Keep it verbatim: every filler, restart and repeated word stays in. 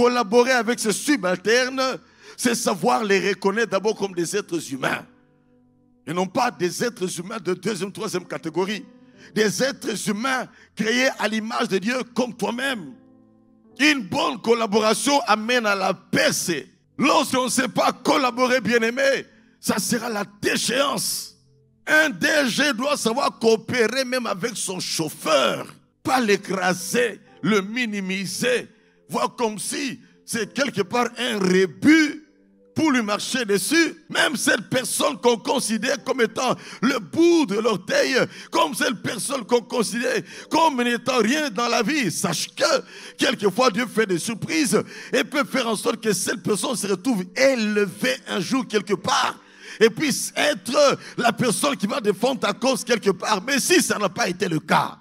collaborer avec ses subalternes, c'est savoir les reconnaître d'abord comme des êtres humains. Et non pas des êtres humains de deuxième, troisième catégorie. Des êtres humains créés à l'image de Dieu comme toi-même. Une bonne collaboration amène à la paix. Lorsqu'on ne sait pas collaborer, bien-aimé, ça sera la déchéance. Un D G doit savoir coopérer même avec son chauffeur. Pas l'écraser, le minimiser, voir comme si c'est quelque part un rébut pour lui marcher dessus. Même cette personne qu'on considère comme étant le bout de l'orteil, comme cette personne qu'on considère comme n'étant rien dans la vie, sache que quelquefois Dieu fait des surprises et peut faire en sorte que cette personne se retrouve élevée un jour quelque part et puisse être la personne qui va défendre ta cause quelque part. Mais si ça n'a pas été le cas,